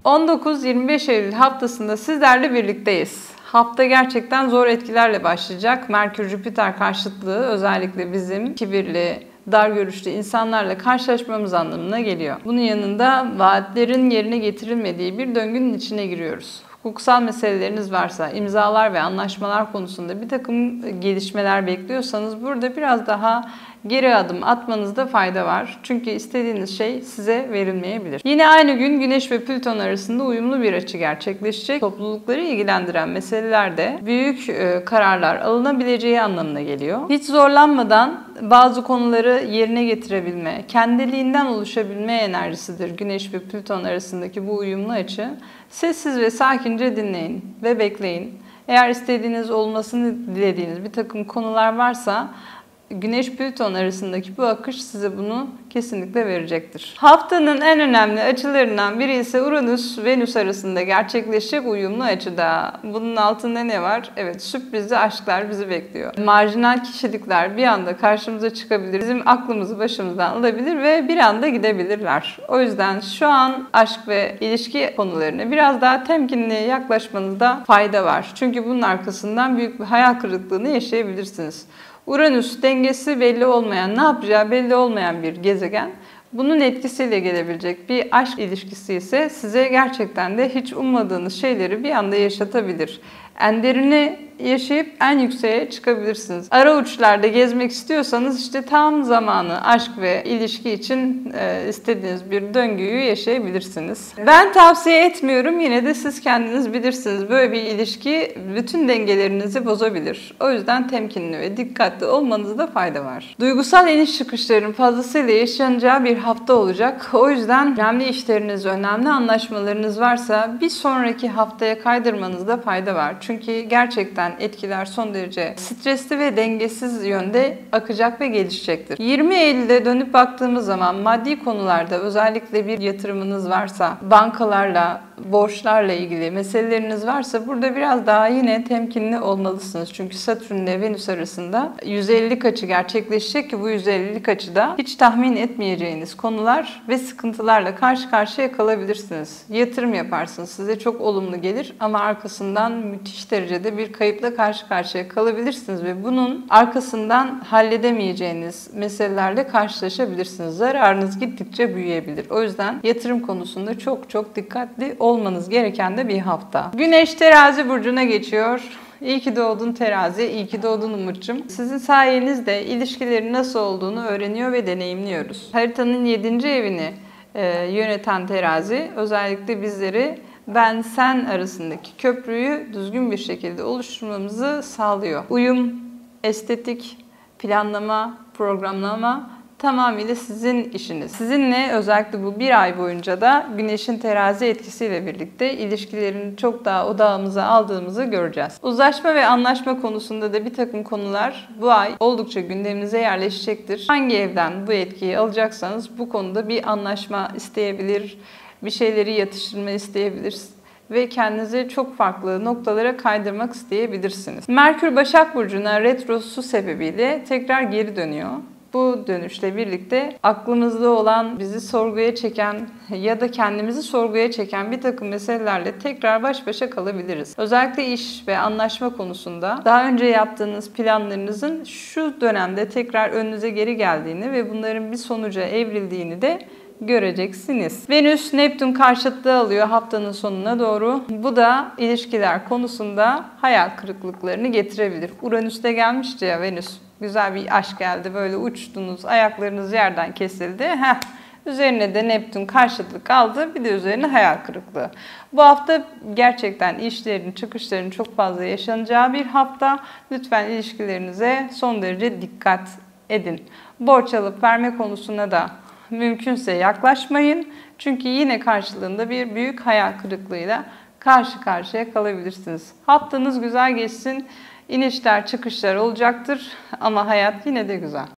19-25 Eylül haftasında sizlerle birlikteyiz. Hafta gerçekten zor etkilerle başlayacak. Merkür-Jüpiter karşıtlığı özellikle bizim kibirli, dar görüşlü insanlarla karşılaşmamız anlamına geliyor. Bunun yanında vaatlerin yerine getirilmediği bir döngünün içine giriyoruz. Hukuksal meseleleriniz varsa, imzalar ve anlaşmalar konusunda bir takım gelişmeler bekliyorsanız burada biraz daha geri adım atmanızda fayda var. Çünkü istediğiniz şey size verilmeyebilir. Yine aynı gün Güneş ve Plüton arasında uyumlu bir açı gerçekleşecek. Toplulukları ilgilendiren meselelerde büyük kararlar alınabileceği anlamına geliyor. Hiç zorlanmadan bazı konuları yerine getirebilme, kendiliğinden oluşabilme enerjisidir Güneş ve Plüton arasındaki bu uyumlu açı. Sessiz ve sakince dinleyin ve bekleyin. Eğer istediğiniz olmasını dilediğiniz bir takım konular varsa Güneş-Plüton arasındaki bu akış size bunu kesinlikle verecektir. Haftanın en önemli açılarından biri ise Uranüs-Venüs arasında gerçekleşecek uyumlu açıda. Bunun altında ne var? Evet, sürprizli aşklar bizi bekliyor. Marjinal kişilikler bir anda karşımıza çıkabilir, bizim aklımızı başımızdan alabilir ve bir anda gidebilirler. O yüzden şu an aşk ve ilişki konularına biraz daha temkinli yaklaşmanızda fayda var. Çünkü bunun arkasından büyük bir hayal kırıklığını yaşayabilirsiniz. Uranüs dengesi belli olmayan, ne yapacağı belli olmayan bir gezegen. Bunun etkisiyle gelebilecek bir aşk ilişkisi ise size gerçekten de hiç ummadığınız şeyleri bir anda yaşatabilir. En derini yaşayıp en yükseğe çıkabilirsiniz. Ara uçlarda gezmek istiyorsanız işte tam zamanı aşk ve ilişki için istediğiniz bir döngüyü yaşayabilirsiniz. Ben tavsiye etmiyorum, yine de siz kendiniz bilirsiniz. Böyle bir ilişki bütün dengelerinizi bozabilir. O yüzden temkinli ve dikkatli olmanızda fayda var. Duygusal iniş çıkışların fazlasıyla yaşanacağı bir hafta olacak. O yüzden önemli işleriniz, önemli anlaşmalarınız varsa bir sonraki haftaya kaydırmanızda fayda var. Çünkü gerçekten etkiler son derece stresli ve dengesiz yönde akacak ve gelişecektir. 20 Eylül'de dönüp baktığımız zaman maddi konularda özellikle bir yatırımınız varsa, bankalarla, borçlarla ilgili meseleleriniz varsa burada biraz daha yine temkinli olmalısınız. Çünkü Satürn ile Venüs arasında 150'lik açı gerçekleşecek ki bu 150'lik açıda hiç tahmin etmeyeceğiniz konular ve sıkıntılarla karşı karşıya kalabilirsiniz. Yatırım yaparsınız, size çok olumlu gelir ama arkasından müthiş derecede bir kayıpla karşı karşıya kalabilirsiniz ve bunun arkasından halledemeyeceğiniz meselelerle karşılaşabilirsiniz. Zararınız gittikçe büyüyebilir. O yüzden yatırım konusunda çok dikkatli olmanız gereken de bir hafta. Güneş Terazi burcuna geçiyor. İyi ki doğdun Terazi, iyi ki doğdun Umut'cum. Sizin sayenizde ilişkilerin nasıl olduğunu öğreniyor ve deneyimliyoruz. Haritanın 7. evini yöneten Terazi özellikle bizleri ben-sen arasındaki köprüyü düzgün bir şekilde oluşturmamızı sağlıyor. Uyum, estetik, planlama, programlama tamamıyla sizin işiniz. Sizinle özellikle bu bir ay boyunca da Güneş'in terazi etkisiyle birlikte ilişkilerini çok daha odağımıza aldığımızı göreceğiz. Uzlaşma ve anlaşma konusunda da bir takım konular bu ay oldukça gündeminize yerleşecektir. Hangi evden bu etkiyi alacaksanız bu konuda bir anlaşma isteyebilir, bir şeyleri yatıştırma isteyebilirsiniz ve kendinizi çok farklı noktalara kaydırmak isteyebilirsiniz. Merkür Başak Burcu'na retrosu sebebiyle tekrar geri dönüyor. Bu dönüşle birlikte aklımızda olan, bizi sorguya çeken ya da kendimizi sorguya çeken bir takım meselelerle tekrar baş başa kalabiliriz. Özellikle iş ve anlaşma konusunda daha önce yaptığınız planlarınızın şu dönemde tekrar önünüze geri geldiğini ve bunların bir sonuca evrildiğini de göreceksiniz. Venüs Neptün karşıtlığı alıyor haftanın sonuna doğru. Bu da ilişkiler konusunda hayal kırıklıklarını getirebilir. Uranüs'te gelmişti ya Venüs. Güzel bir aşk geldi. Böyle uçtunuz, ayaklarınız yerden kesildi. Üzerine de Neptün karşıtlık aldı. Bir de üzerine hayal kırıklığı. Bu hafta gerçekten işlerin, çıkışların çok fazla yaşanacağı bir hafta. Lütfen ilişkilerinize son derece dikkat edin. Borç alıp verme konusuna da mümkünse yaklaşmayın. Çünkü yine karşılığında bir büyük hayal kırıklığıyla karşı karşıya kalabilirsiniz. Haftanız güzel geçsin. İnişler çıkışlar olacaktır ama hayat yine de güzel.